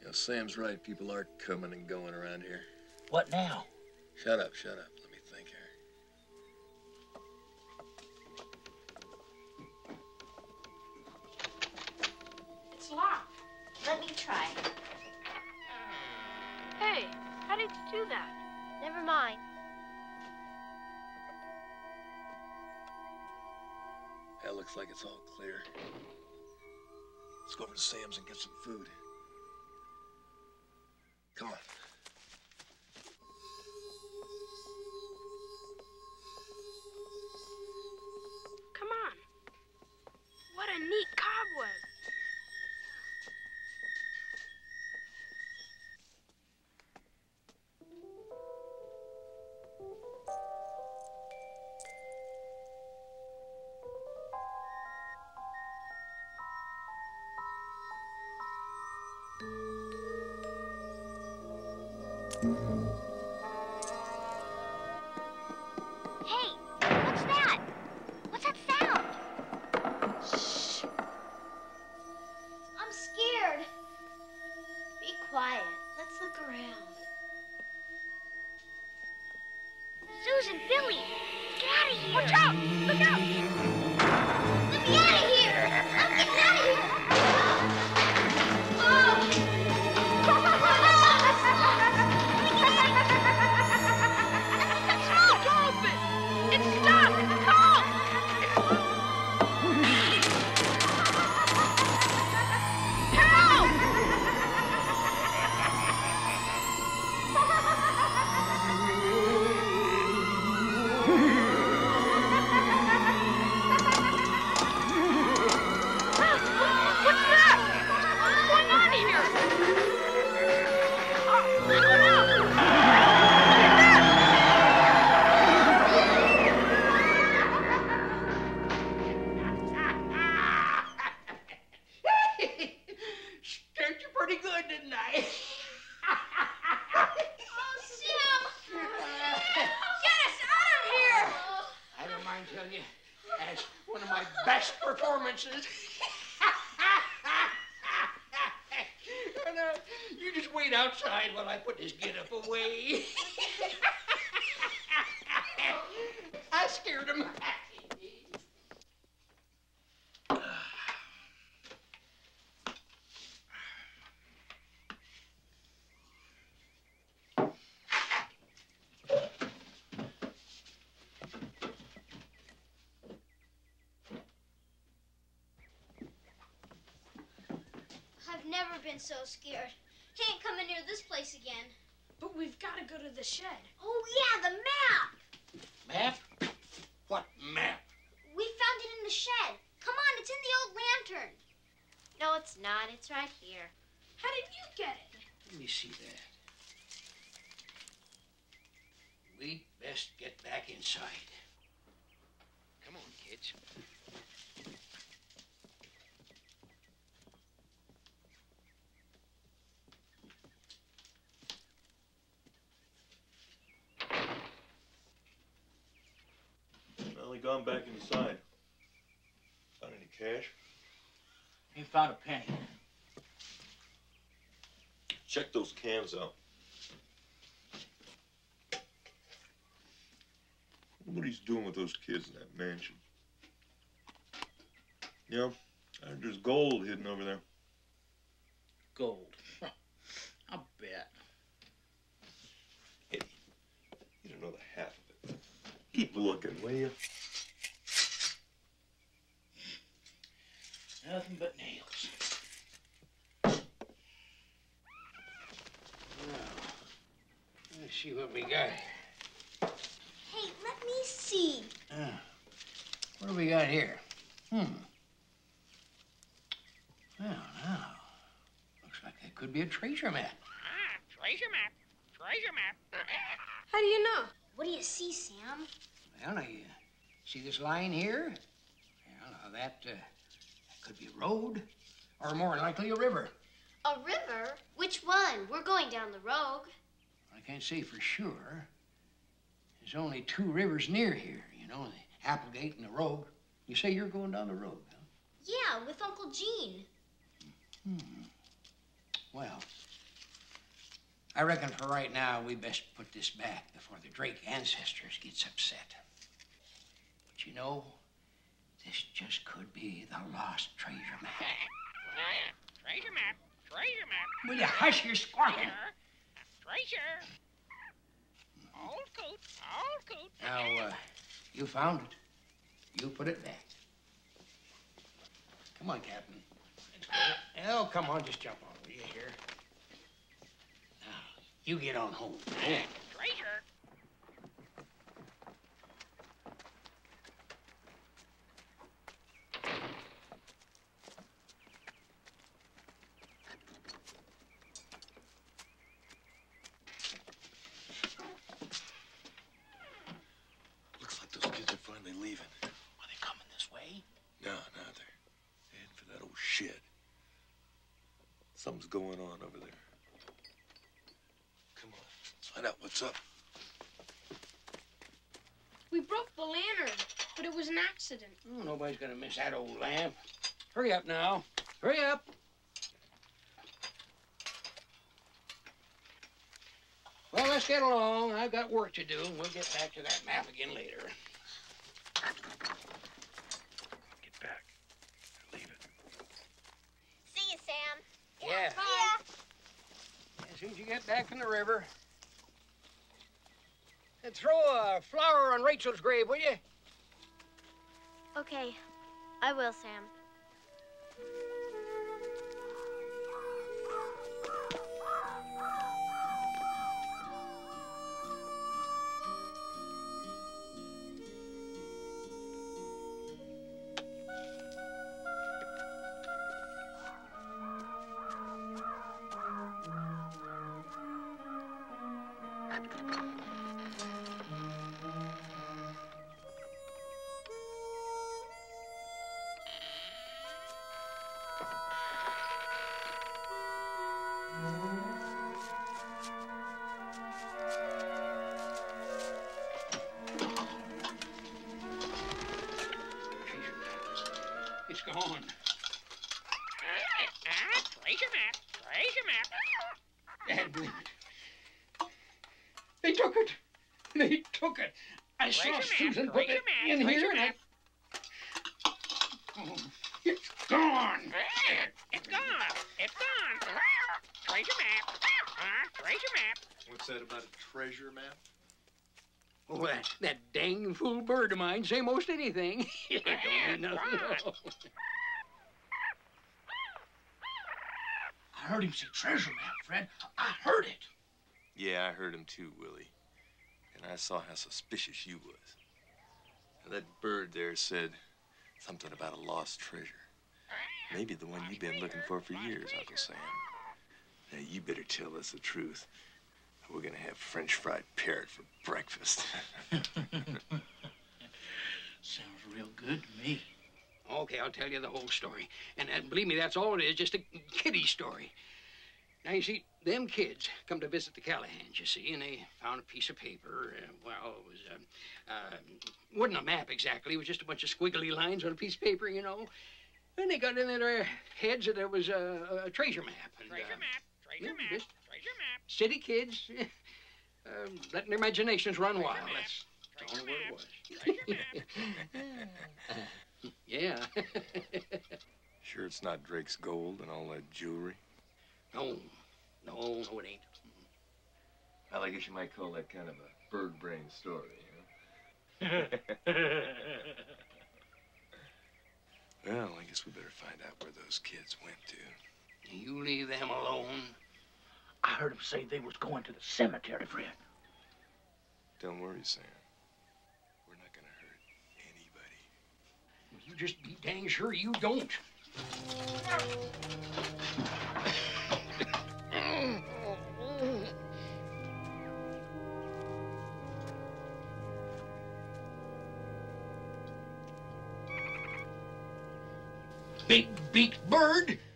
Now, Sam's right. People are coming and going around here. What now? Shut up, shut up. Let me think here. It's locked. Let me try. Hey, how did you do that? Never mind. That looks like it's all clear. Let's go over to Sam's and get some food. Come on. Come on. What a neat cobweb. Hey, what's that? What's that sound? Shh. I'm scared. Be quiet. Let's look around. Susan, Billy, get out of here. Watch out! Look out! Let me out of here. I'm getting out of here. It's stuck! Help! Help! What's that? What's going on here? Oh no! Scared you pretty good, didn't I? Oh, Sam! Get us out of here! I don't mind telling you, that's one of my best performances. And, you just wait outside while I put this get-up away. I scared him. I've never been so scared. Can't come in near this place again. But we've got to go to the shed. Oh, yeah, the map! Map? What map? We found it in the shed. Come on, it's in the old lantern. No, it's not. It's right here. How did you get it? Let me see that. We best get back inside. Come on, kids. Well, he gone back inside. Found any cash? He found a penny. Check those cans out. What he's doing with those kids in that mansion. Yeah, there's gold hidden over there. Gold. I'll bet. Hey, you don't know the half of it. Keep looking, will you? Nothing but nails. Well, let's see what we got. Hey, let me see. What do we got here? Well, now, looks like that could be a treasure map. Treasure map. Treasure map. How do you know? What do you see, Sam? Well, now, you see this line here? Well, now, that could be a road, or more likely a river. A river? Which one? We're going down the Rogue. I can't say for sure. There's only two rivers near here, you know, the Applegate and the Rogue. You say you're going down the Rogue, huh? Yeah, with Uncle Gene. Well, I reckon for right now, we best put this back before the Drake ancestors gets upset. But you know, this just could be the lost treasure map. Treasure map. Treasure map. Will you hush your squawking? Treasure. Old coat. Old coat. Now, you found it. You put it back. Come on, Captain. Let's go. Oh, come on, just jump on, will you, here? Now, you get on home. Treasure. Looks like those kids are finally leaving. Are they coming this way? No, they're heading for that old shed. Something's going on over there. Come on, let's find out what's up. We broke the lantern, but it was an accident. Oh, nobody's gonna miss that old lamp. Hurry up now. Hurry up. Well, let's get along. I've got work to do, and we'll get back to that map again later. Get back. Leave it. See you, Sam. Yeah. Bye. As soon as you get back from the river. And throw a flower on Rachel's grave, will you? Okay, I will, Sam. It's gone. Treasure map. Treasure map. Dad, believe it. They took it. They took it. I saw Treasure map, Susan put treasure it map, in treasure here, and I... map. Oh, it's gone. It's gone. It's gone. Treasure map. Treasure map. What's that about a treasure map? Oh, that dang fool bird of mine say most anything. It don't mean nothing at all. I heard him say treasure map, Fred. I heard it. Yeah, I heard him too, Willie. And I saw how suspicious you was. And that bird there said something about a lost treasure. Maybe the one you've been looking for years, Uncle Sam. Now, you better tell us the truth. We're gonna have French fried parrot for breakfast. Sounds real good to me. Okay, I'll tell you the whole story. And believe me, that's all it is, just a kiddie story. Now, you see, them kids come to visit the Callahans, you see, and they found a piece of paper. Well, it was, wasn't a map exactly. It was just a bunch of squiggly lines on a piece of paper, you know. And they got in their heads that there was a treasure map. And, Treasure map. Treasure map. just Treasure map. city kids letting their imaginations run wild. That's all Treasure what it map. was. Treasure map. Yeah. Sure it's not Drake's gold and all that jewelry? No, it ain't. Well, I guess you might call that kind of a bird brain story, huh? Well, I guess we better find out where those kids went to. You leave them alone. I heard him say they was going to the cemetery, Fred. Don't worry, Sam. We're not gonna hurt anybody. You just be dang sure you don't. Big beaked bird.